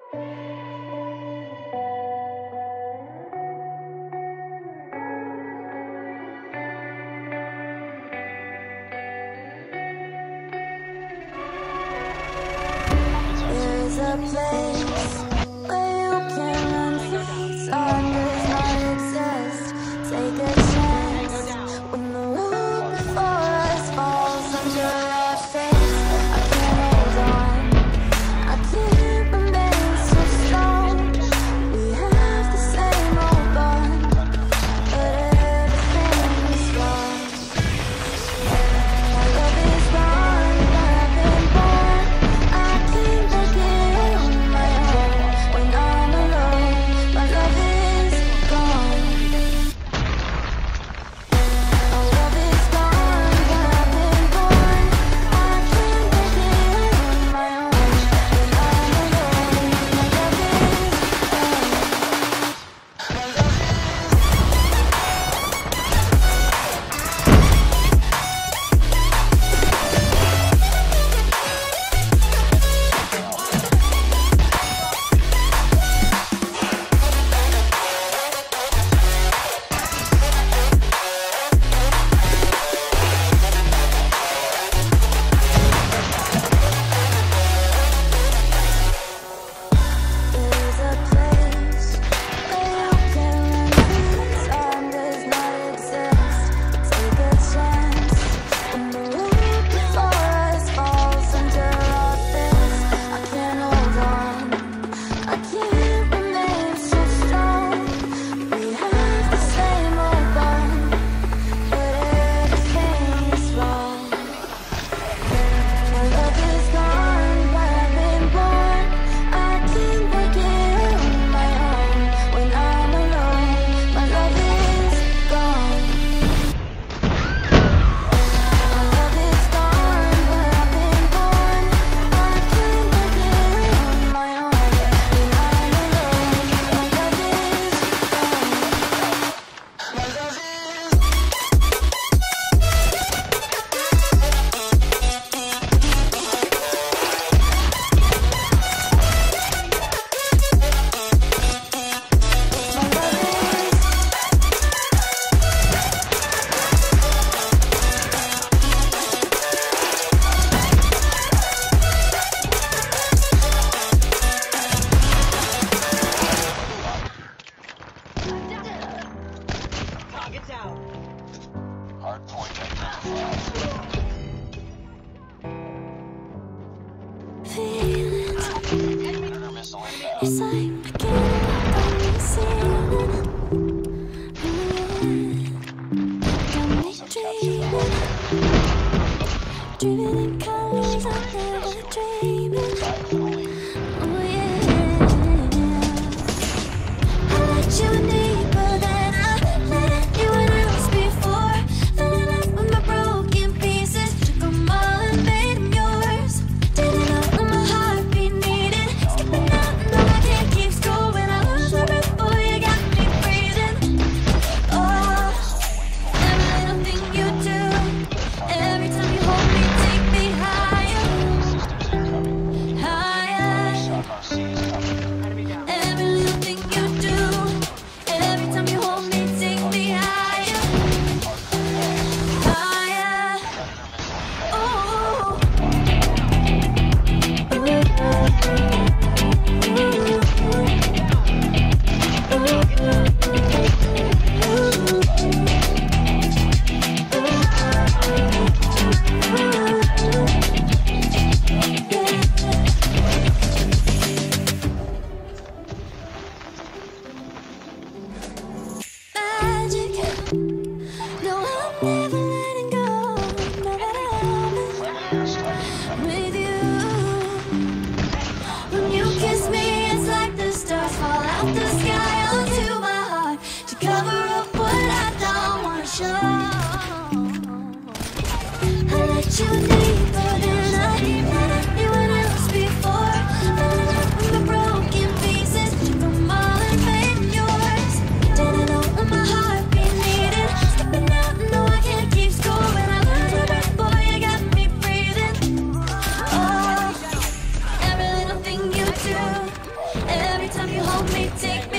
There's a place where you can run free. Sun does not exist. Take a chance when the road before us falls under our face. I can't hold on. I can't remain so strong. We have the same old bond, but everything is wrong. My love is gone, but I've been born. I can't make it on my own. When I'm alone, my love is gone. My love is gone, but I've been born. I can't make it on my own. When I'm alone, my love is gone. My love is There's a place where you can run free. Time does not exist. Take a chance when the road before us falls under our fists. I can't hold on. I can't remain so strong. We have the same old bond, but everything is wrong. My love is gone, but I've been born. I can't make it on my own. When I'm alone, my love is gone. My love is gone, but I've been born. I can't make it on my own. When I'm alone, my love is gone. My love is Target's out. Hard point feelings. Predator missile inbound. It's like beginning up on the ceiling. Got me dreaming, dreaming in colors I never dreamed. Oh yeah, I let you deeper than I let anyone else before. Fell in love with my broken pieces, took 'em all and made 'em yours. Didn't know when my heart beat needed, skipping out and all I can't time you hold me, take me